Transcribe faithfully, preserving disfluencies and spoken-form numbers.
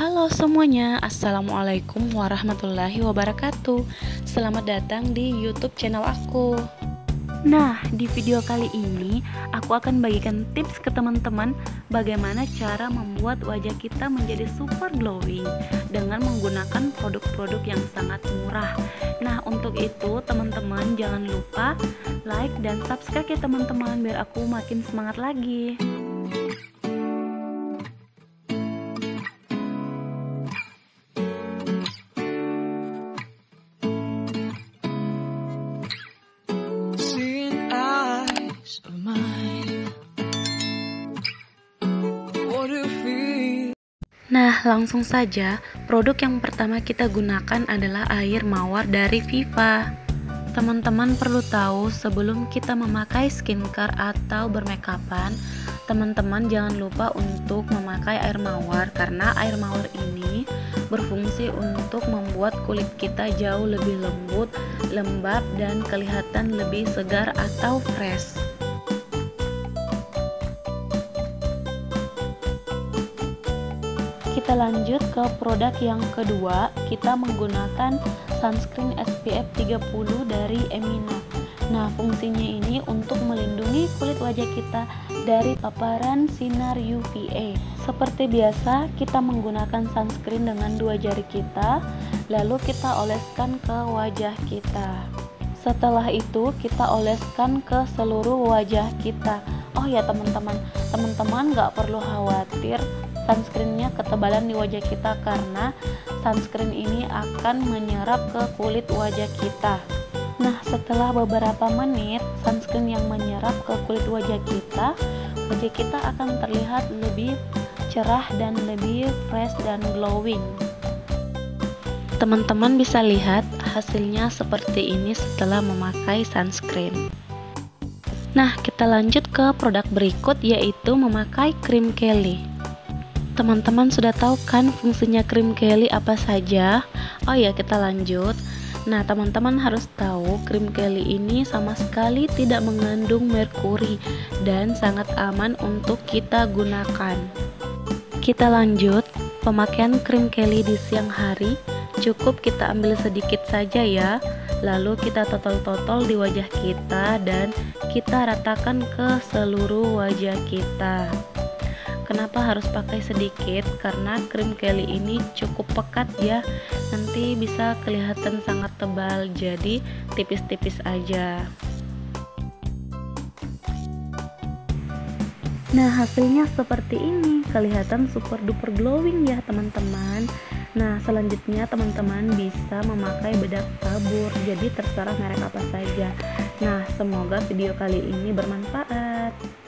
Halo semuanya, Assalamualaikum warahmatullahi wabarakatuh. Selamat datang di YouTube channel aku. Nah, di video kali ini aku akan bagikan tips ke teman-teman bagaimana cara membuat wajah kita menjadi super glowing dengan menggunakan produk-produk yang sangat murah. Nah, untuk itu teman-teman jangan lupa like dan subscribe ya teman-teman, biar aku makin semangat lagi. Nah, langsung saja, produk yang pertama kita gunakan adalah air mawar dari Viva. Teman-teman perlu tahu, sebelum kita memakai skincare atau bermakeupan, teman-teman jangan lupa untuk memakai air mawar, karena air mawar ini berfungsi untuk membuat kulit kita jauh lebih lembut, lembab, dan kelihatan lebih segar atau fresh. Kita lanjut ke produk yang kedua. Kita menggunakan sunscreen S P F tiga puluh dari Emina. Nah, fungsinya ini untuk melindungi kulit wajah kita dari paparan sinar U V A. Seperti biasa, kita menggunakan sunscreen dengan dua jari kita, lalu kita oleskan ke wajah kita. Setelah itu, kita oleskan ke seluruh wajah kita. Oh ya teman-teman, teman-teman nggak perlu khawatir sunscreennya ketebalan di wajah kita, karena sunscreen ini akan menyerap ke kulit wajah kita. Nah, setelah beberapa menit sunscreen yang menyerap ke kulit wajah kita, wajah kita akan terlihat lebih cerah dan lebih fresh dan glowing. Teman-teman bisa lihat hasilnya seperti ini setelah memakai sunscreen. Nah, kita lanjut ke produk berikut, yaitu memakai krim Kelly. Teman-teman sudah tahu kan fungsinya krim Kelly apa saja? Oh ya, kita lanjut. Nah, teman-teman harus tahu krim Kelly ini sama sekali tidak mengandung merkuri dan sangat aman untuk kita gunakan. Kita lanjut, pemakaian krim Kelly di siang hari. Cukup kita ambil sedikit saja ya, lalu kita totol-totol di wajah kita dan kita ratakan ke seluruh wajah kita. Kenapa harus pakai sedikit? Karena krim Kelly ini cukup pekat ya, nanti bisa kelihatan sangat tebal, jadi tipis-tipis aja. Nah, hasilnya seperti ini, kelihatan super duper glowing ya teman-teman. Nah, selanjutnya teman-teman bisa memakai bedak tabur, jadi terserah merek apa saja. Nah, semoga video kali ini bermanfaat.